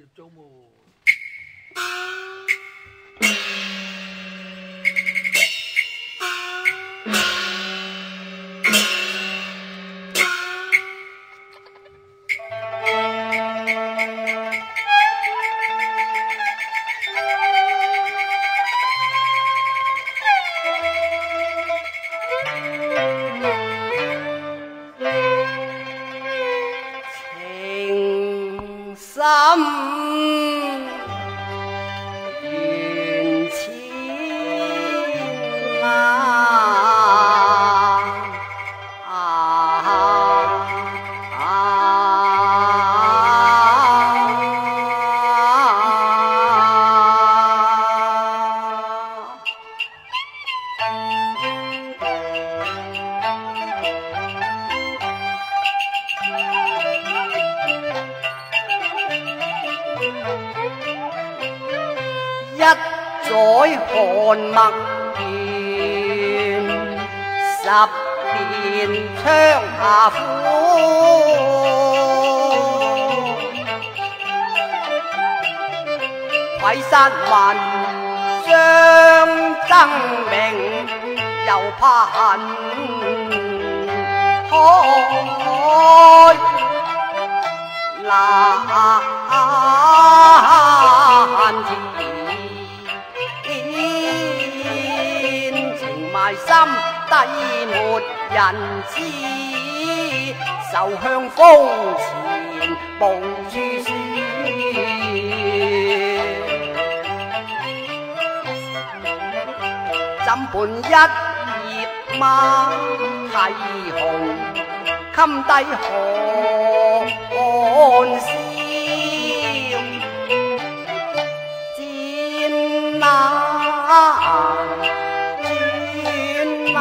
要做么？ 一载寒墨卷，10年窗下苦。鬼山云相争名，又怕恨开难填，情埋心底没人知，受向风前无处说。怎伴一叶马蹄红，襟低寒笑，战转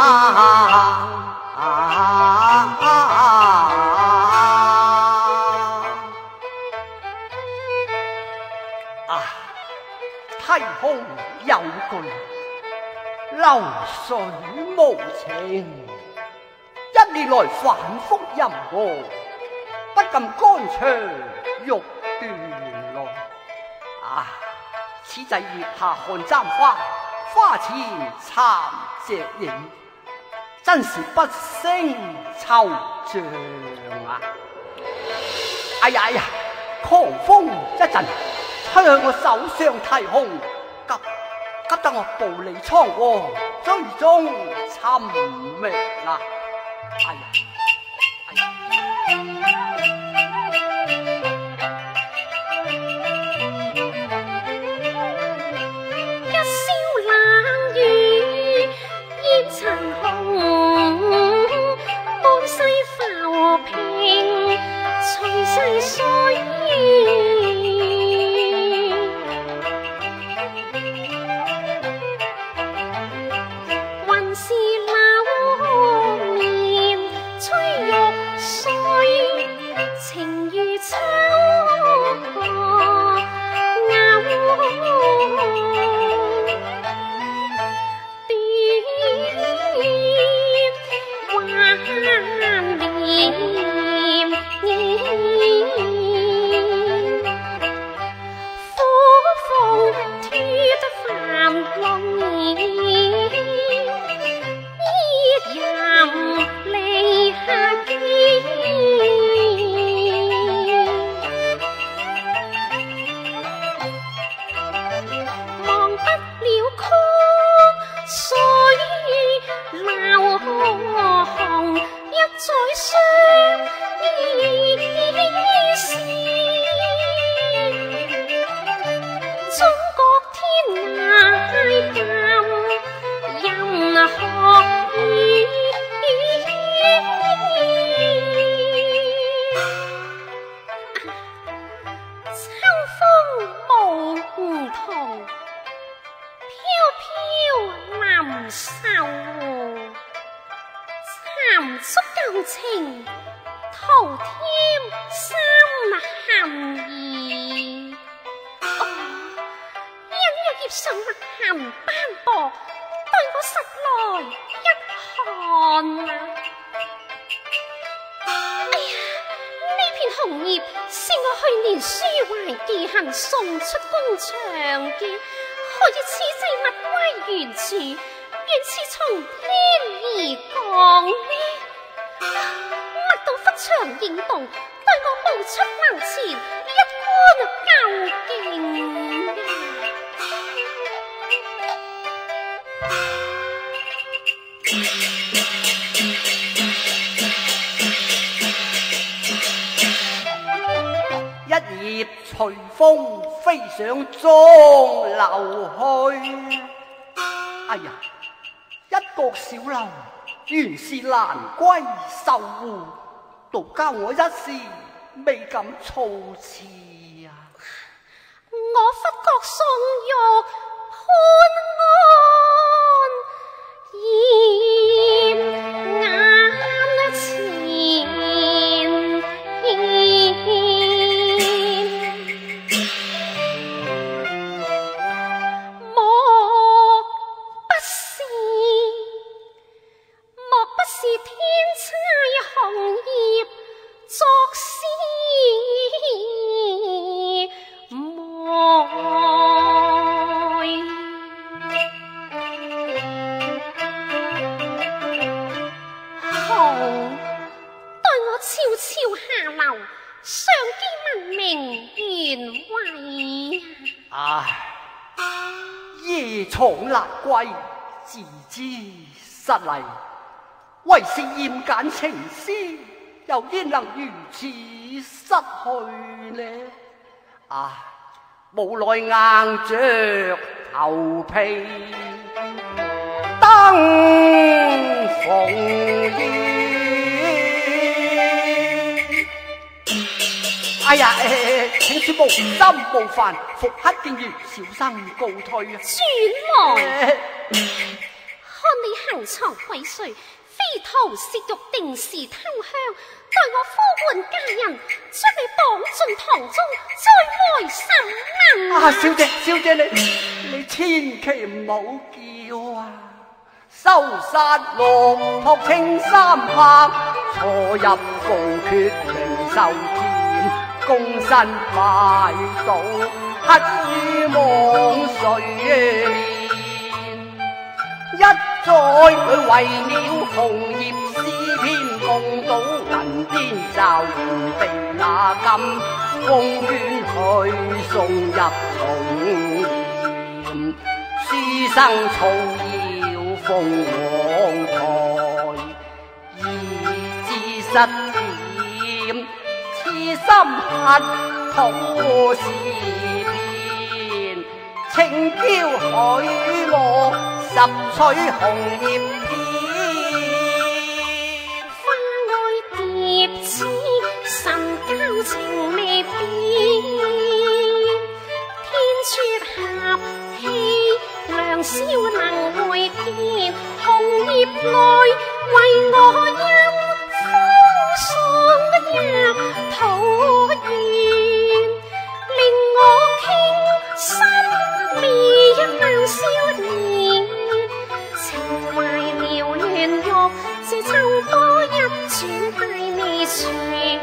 太空有句流水无情，一年来反复吟我，不禁肝肠欲断来。此际月下看簪花，花前残隻影，真是不勝惆悵啊！哎呀哎呀，狂風一陣吹向我手上提空，急得我步離倉皇，最終尋覓啊！哎呀！ 好紅葉是我去年書懷寄行送出工場嘅，何以此際物歸原處，原是從天而降呢？乜到忽長應動，對我冒出樓前一觀究竟。 一葉隨風飛上鐘樓去。哎呀，一個小樓原是蘭閨繡戶，獨教我一時未敢措辭啊！ 我忽覺宋玉潘安現眼前，莫不是天差紅葉作詩上見聞名原委。 唉，夜闖蘭閨，自知失禮，為是厭簡情詩，又焉能如此失去呢？唉，無奈硬着頭皮登逢燕。哎呀，請恕無心冒犯，復刻見如小生告退啊！ 轉來，看你行藏鬼祟，非徒褻瀆，定時偷香，待我呼喚家人，將你綁進堂中，再來審問。 啊，小姐，小姐你千祈唔好叫啊！收殺六托青衫客，錯入鳳闕靈壽天，躬身拜倒乞於望誰憐？一再佢為了紅葉詩篇，共睹銀邊驟然被那金風捲去送入重塹，書生嘈擾鳳凰台，意志失點，痴心乞討詩篇，情嬌許我拾取紅葉片， 花愛蝶痴，神交情未變，天撮合氣，良宵能會見，紅葉來為我音風爽入土院，令我傾心面兩少年，情懷撩亂欲，自秋波一轉帶未全。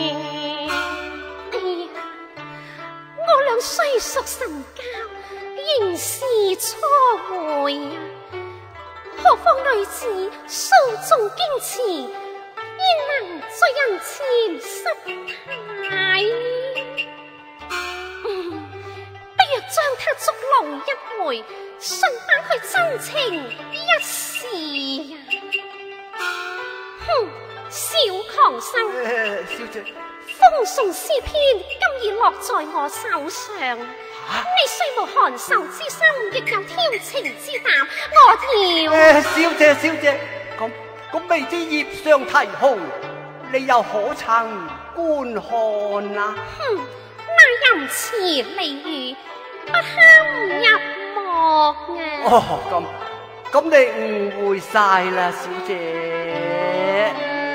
哎呀，我倆雖屬神交，仍是初會啊！何況女子素重矜持，焉能在人前失態？不若將他捉弄一回，順帶佢真情一試啊！哼，小狂生！ 小姐， 風送詩篇今已落在我手上，你雖無寒愁之心，亦有挑情之膽，我要。 小姐，小姐，咁未知葉上題號，你又可曾觀看啊？ 哼，那淫詞俚語不堪入目啊！ 哦，咁你誤會晒啦，小姐。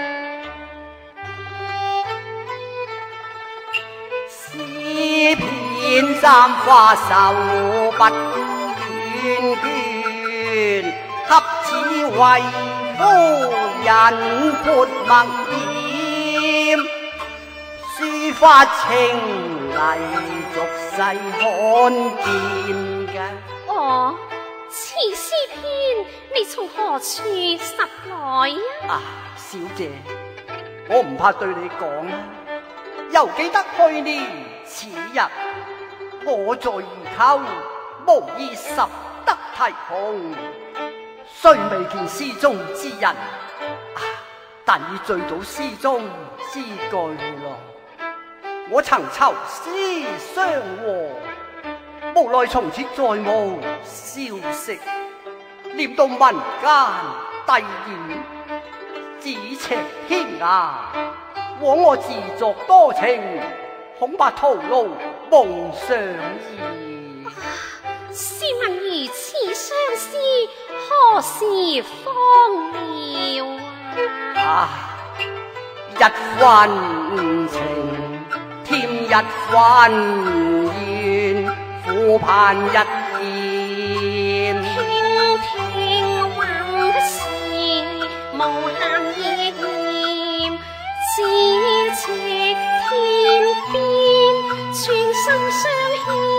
詩篇簪花手不倦倦，給此為夫人潑墨染。書發情藝俗世罕見嘅。 哦，此詩篇你從何處拾來啊？ 小姐，我唔怕對你講啦。又記得去年此日，我在魚溝無意拾得題紅，雖未見詩中之人，但已醉倒詩中之句咯。我曾愁詩相和，無奈從此再無消息。念到民間低語，咫尺天涯，枉我自作多情，恐怕徒勞夢想矣。 試問如此相思，何時方了啊？ 一分情添一分怨，苦盼一見。 聽聽往事，無限憶念，咫尺天邊，全心相牽。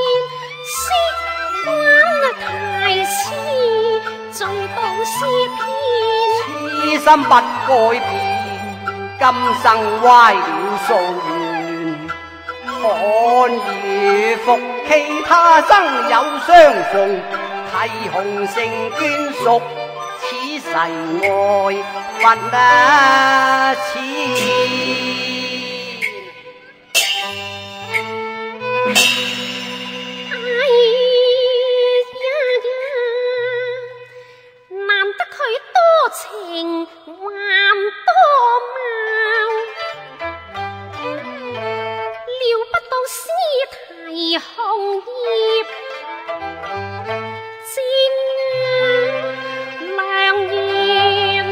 時光太遲，醉倒詩篇。 此心不改變，今生壞了夙願。看如復其他生有相逢，題紅成眷屬，此世愛不淺。 情還多貌，料不到詩題紅葉，正良緣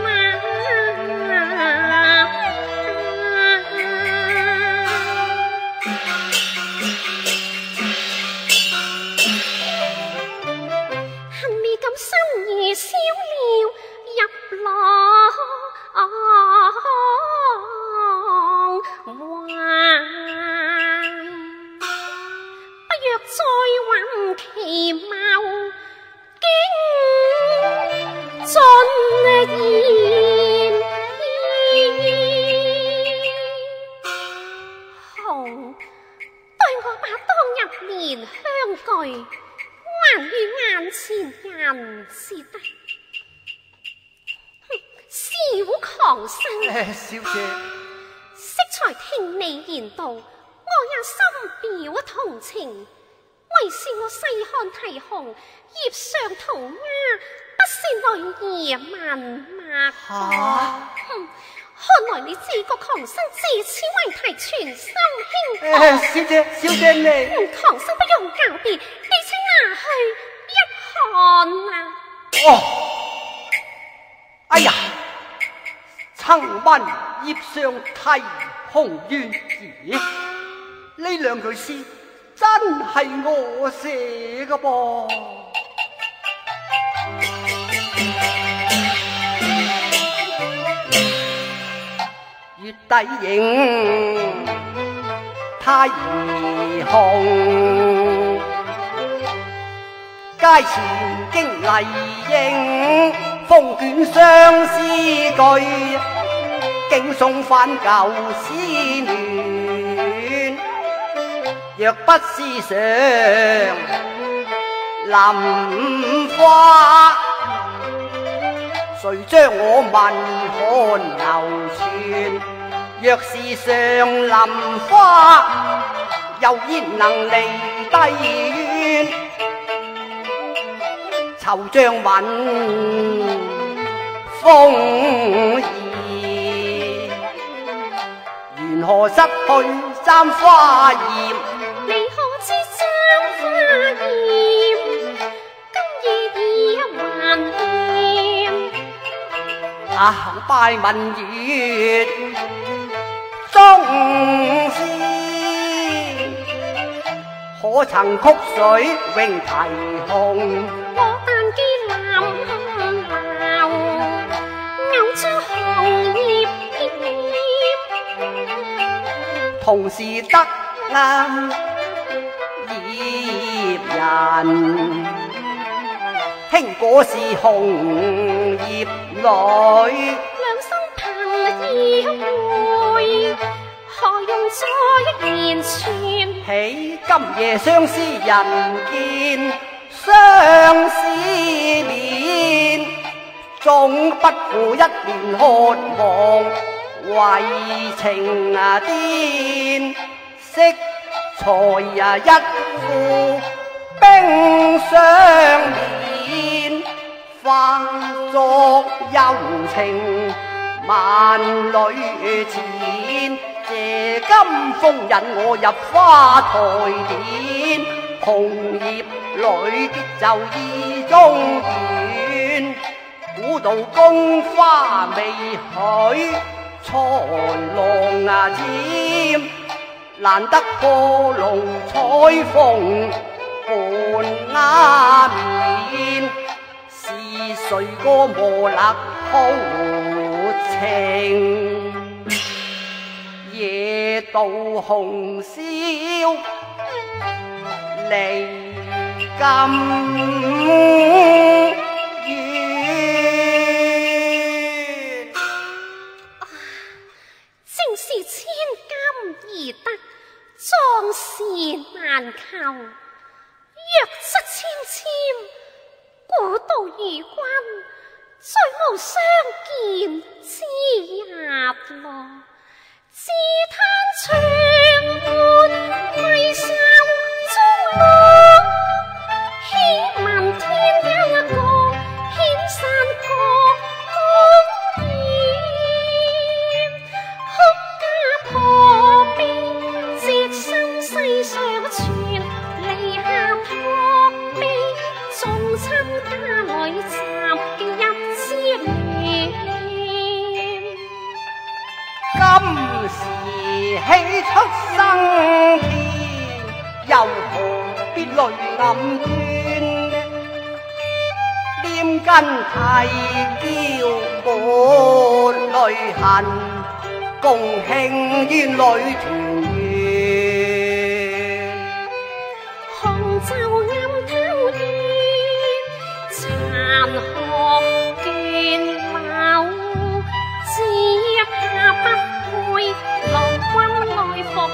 恨未敢深夜燒了入浪懷，不若再揾其貌，竟盡言紅，對我把當日蓮香具還於眼前人是得。小狂生， 小姐， 適才聽你言道，我也深表同情。為是我細看題紅，葉上塗鴉，不是女兒文墨。看來你自覺狂生自此為題全心輕放。 小姐你， 狂生不用狡辯，你請拿去一看啊！ 哎呀！曾聞葉上題紅願字，呢兩句詩真係我寫嘅噃。月底影太兒紅，街前經麗影，風卷相思句，竟送返舊思戀。若不是上林花，誰將我文刊流傳？若是上林花，又焉能離低怨？惆悵聞風兒，緣何失去簪花葉？ 你可知簪花葉，今夜已還念。 拜問月中詩，可曾曲水永題紅？ 我但見林樓，偶將紅葉同是得啱葉人，輕果是紅葉女。 兩生憑意會，何用再言傳？ 喜今夜相思人見，相思面，總不負一年渴望為情癲。色彩一副冰霜面，化作柔情萬里前。借金風引我入花台殿，紅葉裏必就意中願。古道宮花未許，豺狼尖，難得破龍彩鳳伴鴉面。是誰個磨勒好情？夜渡紅簫離金院。 正是千金易得，壯士難求。若失纖纖，古道如君，再無相見之日咯。自嘆長門微笑中落，希聞天一個遣散個公園。哭家婆悲，隻心世上傳，離下破悲，眾親家裏暫嘅一枝戀。 今時喜出生天，又何必淚暗端？臉根啼叫抹淚痕，共慶院裏團圓。 紅袖暗偷怨，殘荷倦柳，接下不配郎君來復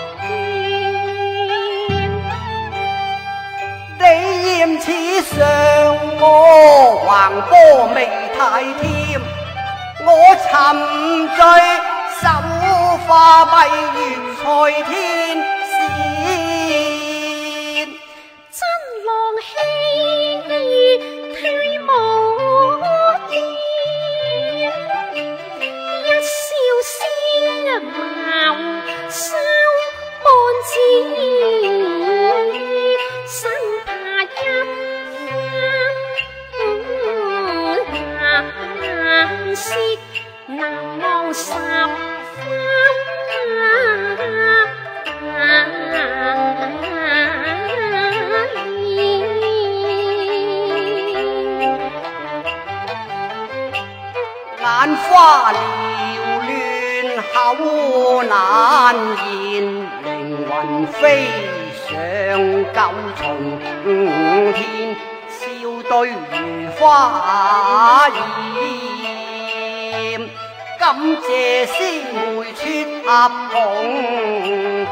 勸。 你嫌似上我橫波未太添，我沉醉手花閉月在天線。 真郎戲太無聊，一笑先茅收半枝，生怕一番顏色難忘十眼花撩亂口難言，靈魂飛上九重天，笑對如花艷。感謝師妹撮合紅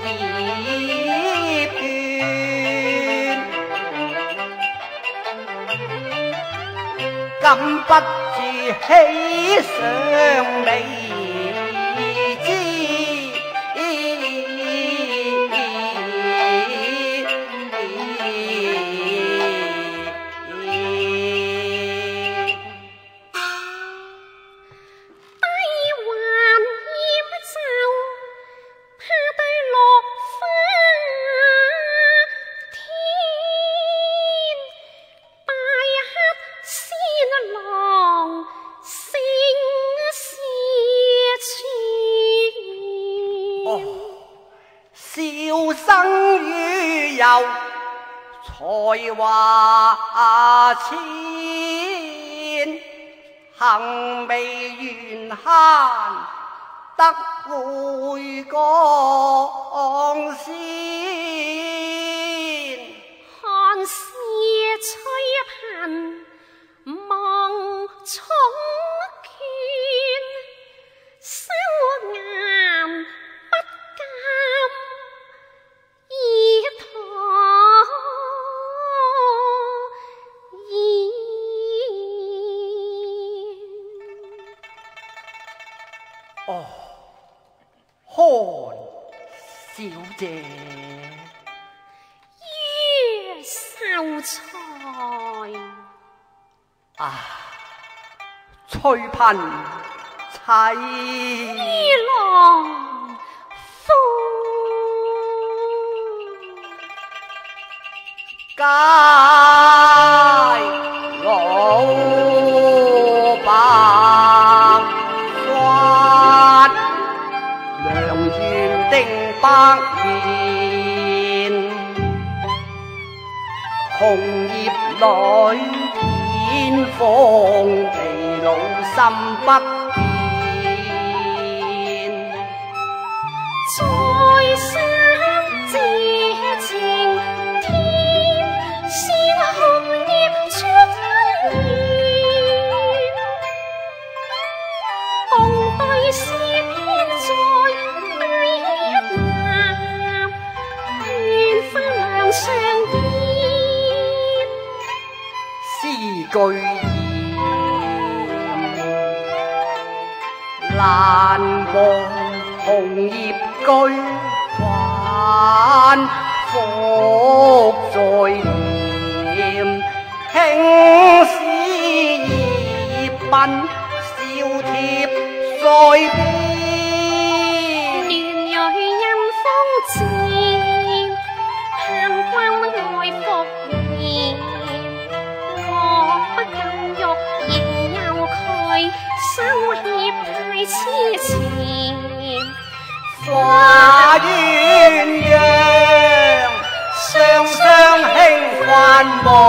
葉卷，禁不住喜上眉枝。生於有才華千，幸未緣慳得回江先。 寒士吹贫望重见，收眼不甘以托言。 哦，韩小姐， 月秀才。 啊，吹贫妻衣郎夫， 皆老白发，良缘定百年，红叶里天荒地老心不变。 在生这情天，先红叶出温暖，共对诗篇在对一南，愿分两相见。 诗句难忘红叶居，还复在念。轻丝意鬢，笑贴腮边。 年蕊因风渐，盼君爱复现。我不禁欲仍有佢，收協太痴纏。 花鸳鸯，雙雙輕盼望。